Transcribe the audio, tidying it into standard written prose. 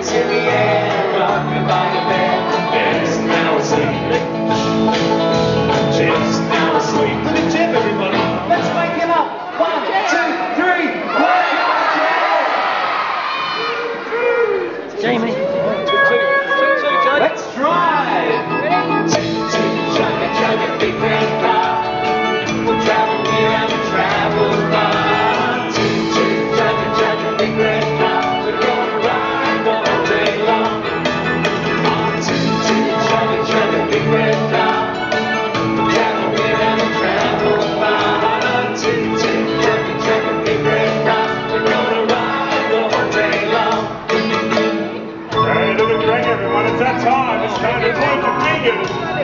in the air, rocking by the bed. Just now asleep. Just now asleep. For the Jim, everybody. Let's wake him up. 1, 2, 3. Wake up, Jamie. Let's drive. Chugga, chugga, big red car. We'll travel near and we'll travel far. Chugga, chugga, big red car. We're gonna ride all day long. Chugga, chugga, big red car. We'll travel near and we'll travel far. Chugga, chugga, big red car. We're gonna ride all day long. Ready to drink, everyone. It's that time. It's time to take your fingers